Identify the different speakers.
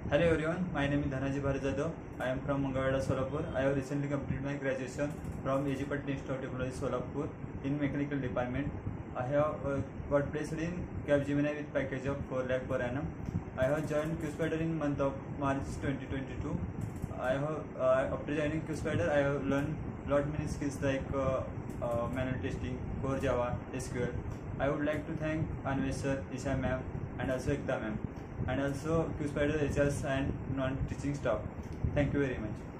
Speaker 1: Hello everyone, my name is Dhanaji Jadhav. I am from Solapur. I have recently completed my graduation from A.G.Patil Institute of Technology, Solapur in Mechanical Department. I have got placed in Capgemini with package of 4 lakh per annum. I have joined Qspiders in month of March 2022. After joining Qspiders, I have learned lot many skills like manual testing, core Java, SQL. I would like to thank Analyst sir, Isha ma'am, and also Ekta ma'am, and also Qspiders HRs and non-teaching staff. Thank you very much.